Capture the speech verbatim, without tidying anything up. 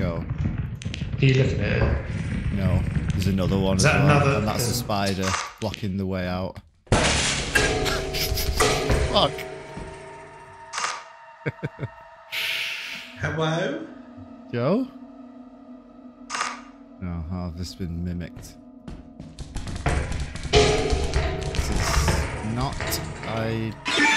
go. Are you looking at it? No, there's another one Is as that well, another and that's a thing? spider blocking the way out. Fuck. Hello? Joe? No, oh, I've just been mimicked. This is not ideal.